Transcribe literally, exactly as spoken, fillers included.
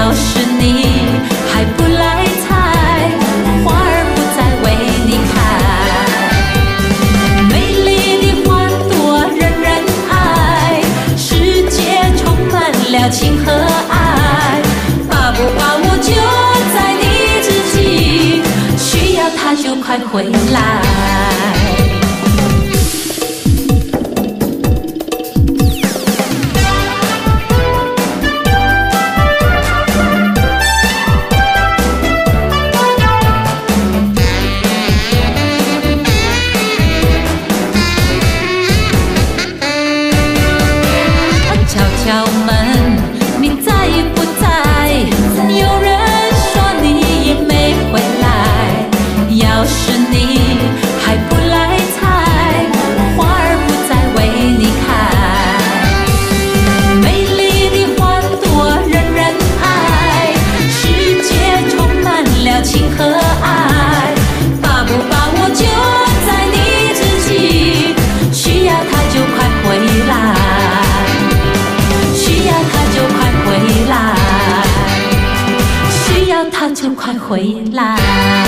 要是你还不来采，花儿不再为你开。美丽的花朵人人爱，世界充满了情和爱。把不把握就在你自己，需要它就快回来。敲敲门，你在不在？有人说你也没回来。要是你还不来采，花儿不再为你开。美丽的花朵人人爱，世界充满了情和爱。把不把握就在你自己，需要它就快回来。需要它就快回来，需要它就快回来。